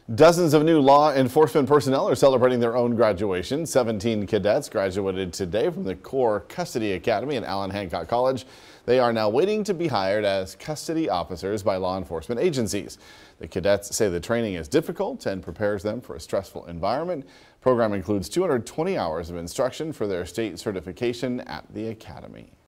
Dozens of new law enforcement personnel are celebrating their own graduation. 17 cadets graduated today from the Core Custody Academy at Allan Hancock College. They are now waiting to be hired as custody officers by law enforcement agencies. The cadets say the training is difficult and prepares them for a stressful environment. The program includes 220 hours of instruction for their state certification at the academy.